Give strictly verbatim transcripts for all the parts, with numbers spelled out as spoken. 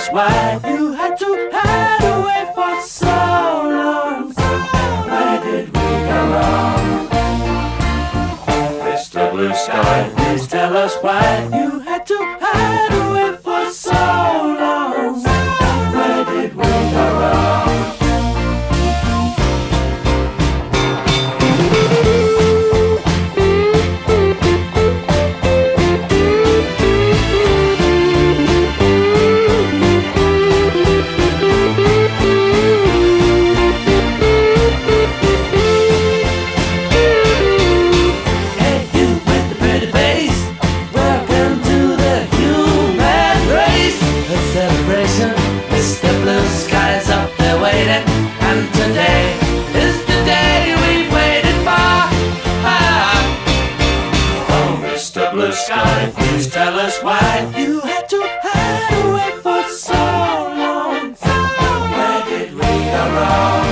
why you had to hide away for so long. Where did we go wrong? Mister Blue Sky, please tell us why you had to hide away for so long. Where did we go wrong? Mister Blue Sky's up there waiting, and today is the day we've waited for. Ah. Oh, Mister Blue Sky, please tell us why you had to hide away for so long. Where did we go wrong?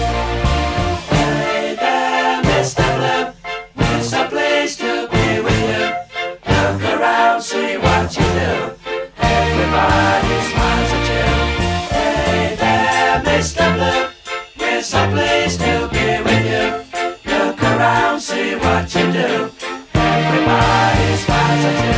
Hey there, Mister Blue, there's a place to be with you. Look around, see what you do. Everybody smiles at you. Hey there, Mister Blue, here's a place to be with you. Look around, see what you do. Everybody smiles at you.